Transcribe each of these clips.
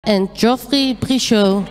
and Geoffrey Brichot.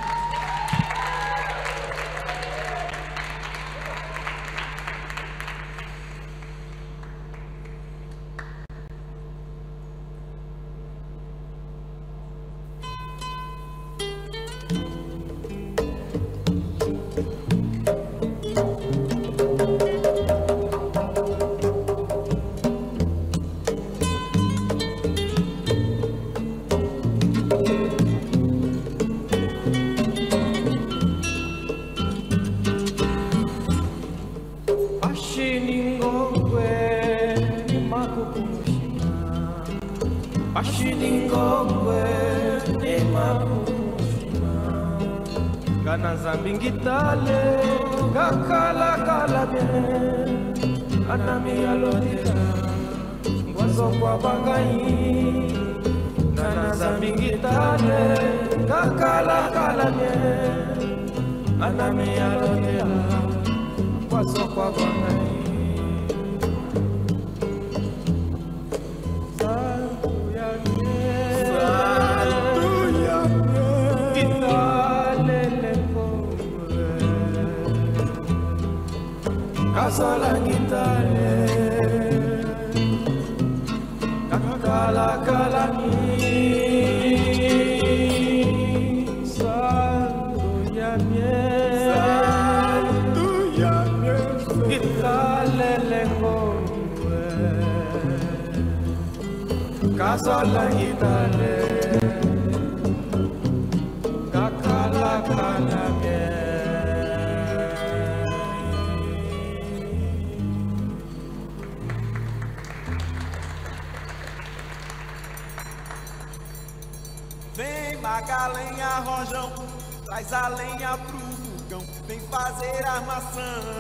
Vem Magalenha, Rojão, traz a lenha pro fogão, vem fazer armação.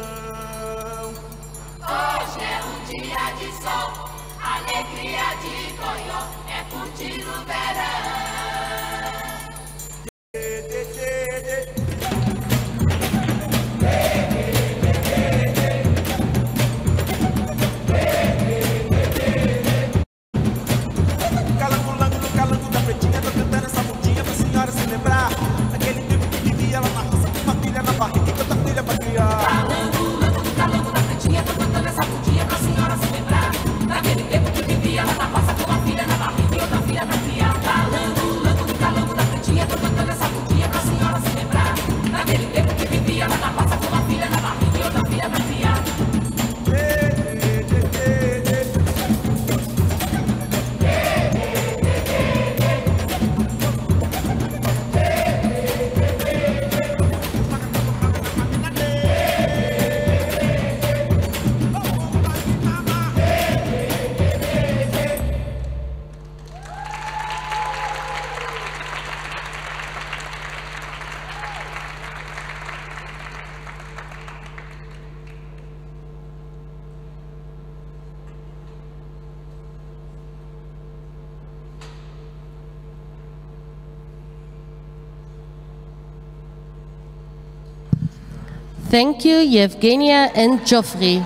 Hoje é um dia de sol, alegria de Goió, é curtir o verão. Thank you, Yevgenia and Geoffrey.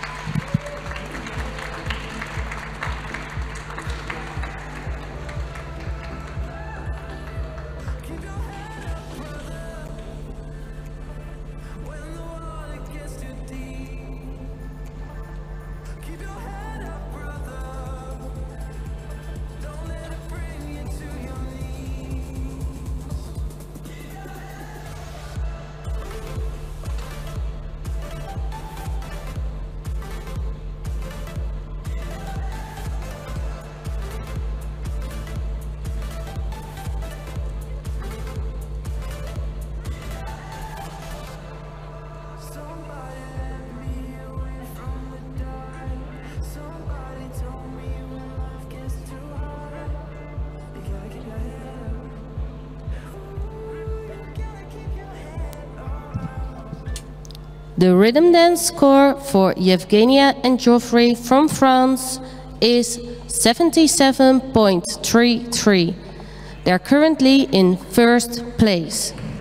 The rhythm dance score for Yevgenia and Geoffrey from France is 77.33. They are currently in first place.